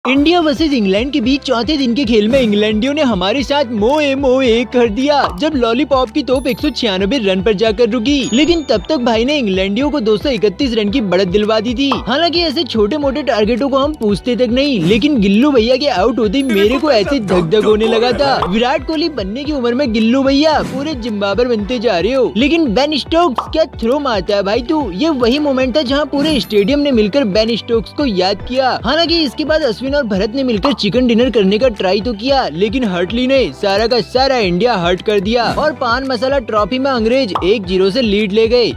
India versus England के बीच चौथे दिन के खेल में इंग्लैंडियों ने हमारे साथ मोए कर दिया जब लॉलीपॉप की तोप 196 रन पर जाकर रुकी। लेकिन तब तक भाई ने इंग्लैंडियों को 231 रन की बढ़त दिलवा दी थी। हालांकि ऐसे छोटे मोटे टारगेटों को हम पूछते तक नहीं, लेकिन गिल्लू भैया के आउट होते ही मेरे को ऐसे धक धक होने लगा था। विराट कोहली बनने की उम्र में गिल्लू भैया पूरे जिम्बाबर बनते जा रहे हो। लेकिन बेन स्टोक्स क्या थ्रो मारता है भाई तू। ये वही मोमेंट था जहाँ पूरे स्टेडियम ने मिलकर बेन स्टोक्स को याद किया। हालांकि इसके बाद अश्विन और भरत ने मिलकर चिकन डिनर करने का ट्राई तो किया, लेकिन हर्टली ने सारा का सारा इंडिया हर्ट कर दिया और पान मसाला ट्रॉफी में अंग्रेज 1-0 से लीड ले गए।